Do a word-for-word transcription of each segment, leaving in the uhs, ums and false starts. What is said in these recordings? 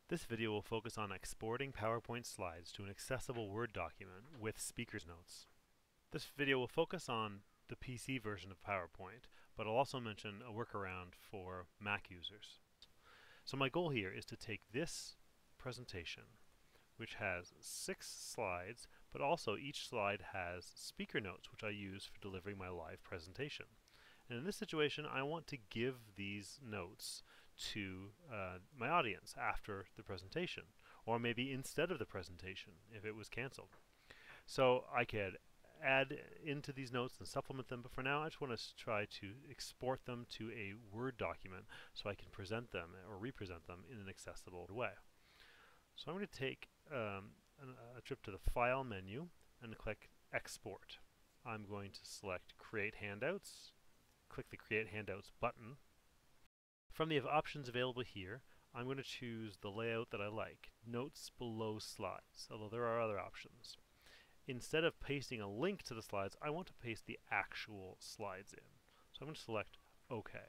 This video will focus on exporting PowerPoint slides to an accessible Word document with speaker's notes. This video will focus on the P C version of PowerPoint, but I'll also mention a workaround for Mac users. So my goal here is to take this presentation, which has six slides, but also each slide has speaker notes, which I use for delivering my live presentation. And in this situation, I want to give these notes to uh, my audience after the presentation, or maybe instead of the presentation if it was canceled. So I could add into these notes and supplement them, but for now I just want to try to export them to a Word document so I can present them or represent them in an accessible way. So I'm going to take um, a trip to the File menu and click Export. I'm going to select Create Handouts, click the Create Handouts button. From the options available here, I'm going to choose the layout that I like, Notes Below Slides, although there are other options. Instead of pasting a link to the slides, I want to paste the actual slides in. So I'm going to select OK.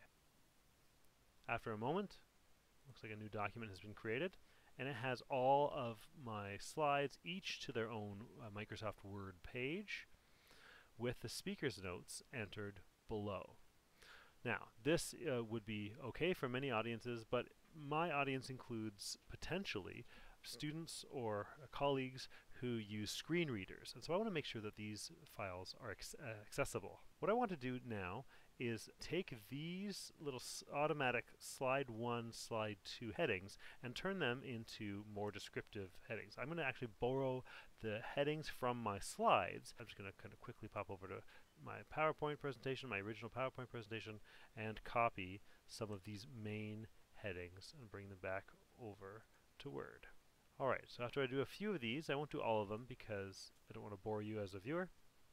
After a moment, looks like a new document has been created, and it has all of my slides, each to their own uh, Microsoft Word page, with the speaker's notes entered below. Now, this uh, would be okay for many audiences, but my audience includes potentially students or uh, colleagues who use screen readers, and so I want to make sure that these files are ac uh, accessible. What I want to do now is take these little s automatic slide one, slide two headings and turn them into more descriptive headings. I'm going to actually borrow the headings from my slides. I'm just going to kind of quickly pop over to my PowerPoint presentation, my original PowerPoint presentation, and copy some of these main headings and bring them back over to Word. Alright, so after I do a few of these, I won't do all of them because I don't want to bore you as a viewer.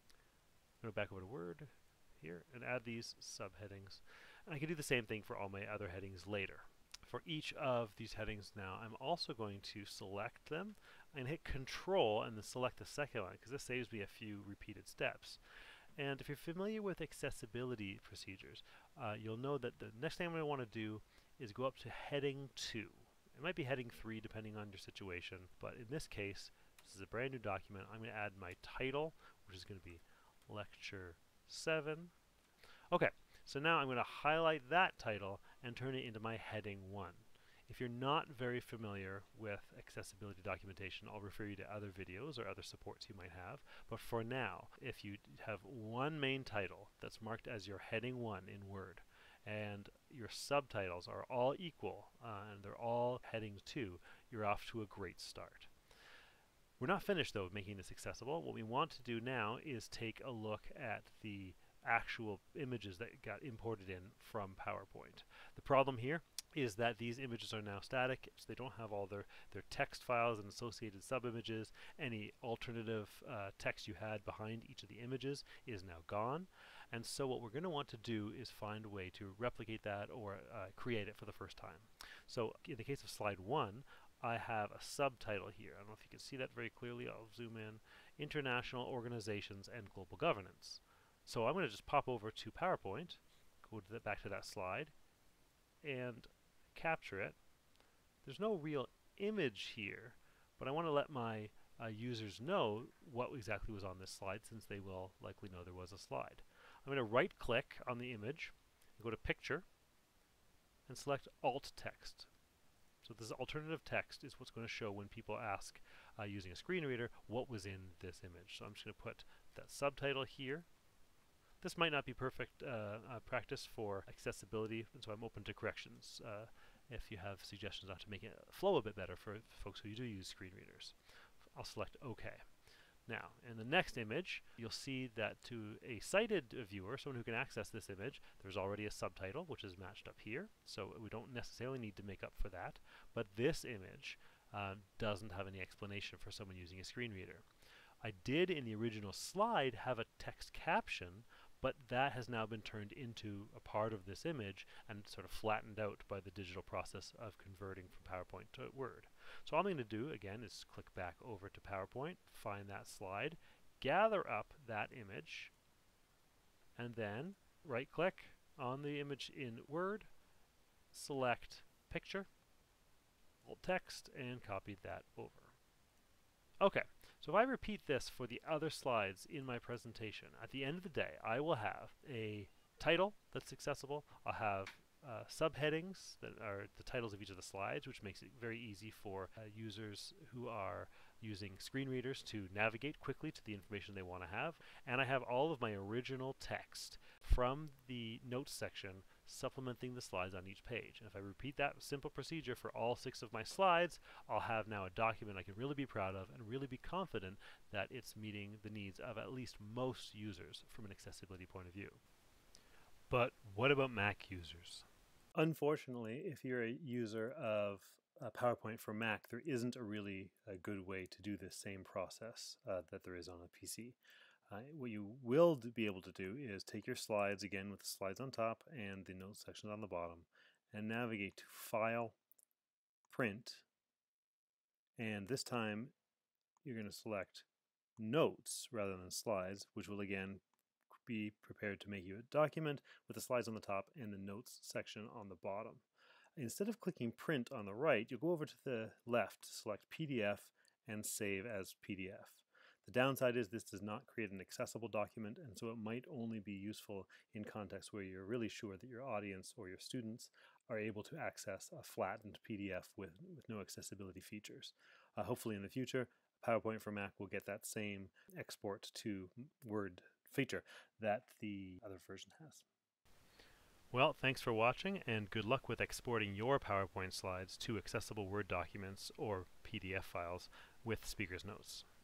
Go back over to Word here and add these subheadings. And I can do the same thing for all my other headings later. For each of these headings now, I'm also going to select them and hit Control and then select the second one, because this saves me a few repeated steps. And if you're familiar with accessibility procedures, uh, you'll know that the next thing I'm going to want to do is go up to heading two. It might be heading three depending on your situation, but in this case, this is a brand new document. I'm going to add my title, which is going to be Lecture seven. Okay, so now I'm going to highlight that title and turn it into my heading one. If you're not very familiar with accessibility documentation, I'll refer you to other videos or other supports you might have. But for now, if you have one main title that's marked as your heading one in Word, and your subtitles are all equal, uh, and they're all heading two, you're off to a great start. We're not finished though with making this accessible. What we want to do now is take a look at the actual images that got imported in from PowerPoint. The problem here is that these images are now static, so they don't have all their, their text files and associated subimages. Any alternative uh, text you had behind each of the images is now gone. And so what we're going to want to do is find a way to replicate that or uh, create it for the first time. So in the case of slide one, I have a subtitle here. I don't know if you can see that very clearly. I'll zoom in. International Organizations and Global Governance. So I'm going to just pop over to PowerPoint, go to the, back to that slide, and capture it. There's no real image here, but I want to let my uh, users know what exactly was on this slide, since they will likely know there was a slide. I'm going to right click on the image, go to Picture, and select Alt Text. So this alternative text is what's going to show when people ask uh, using a screen reader what was in this image. So I'm just going to put that subtitle here. This might not be perfect uh, uh, practice for accessibility, and so I'm open to corrections uh, if you have suggestions on how to make it flow a bit better for folks who do use screen readers. I'll select OK. Now, in the next image, you'll see that to a sighted viewer, someone who can access this image, there's already a subtitle, which is matched up here, so we don't necessarily need to make up for that. But this image uh, doesn't have any explanation for someone using a screen reader. I did, in the original slide, have a text caption, but that has now been turned into a part of this image and sort of flattened out by the digital process of converting from PowerPoint to Word. So all I'm going to do, again, is click back over to PowerPoint, find that slide, gather up that image, and then right-click on the image in Word, select Picture, alt text and copied that over. Okay, so if I repeat this for the other slides in my presentation, at the end of the day, I will have a title that's accessible. I'll have uh, subheadings that are the titles of each of the slides, which makes it very easy for uh, users who are using screen readers to navigate quickly to the information they want to have. And I have all of my original text from the notes section supplementing the slides on each page. And if I repeat that simple procedure for all six of my slides, I'll have now a document I can really be proud of and really be confident that it's meeting the needs of at least most users from an accessibility point of view. But what about Mac users? Unfortunately, if you're a user of uh, PowerPoint for Mac, there isn't a really a good way to do this same process uh, that there is on a P C. Uh, what you will be able to do is take your slides, again with the slides on top and the notes section on the bottom, and navigate to File, Print, and this time you're going to select Notes rather than Slides, which will again be prepared to make you a document with the slides on the top and the notes section on the bottom. Instead of clicking Print on the right, you'll go over to the left, select P D F, and Save as P D F. The downside is this does not create an accessible document, and so it might only be useful in contexts where you're really sure that your audience or your students are able to access a flattened P D F with, with no accessibility features. Uh, hopefully in the future, PowerPoint for Mac will get that same export to Word feature that the other version has. Well, thanks for watching, and good luck with exporting your PowerPoint slides to accessible Word documents or P D F files with Speaker's Notes.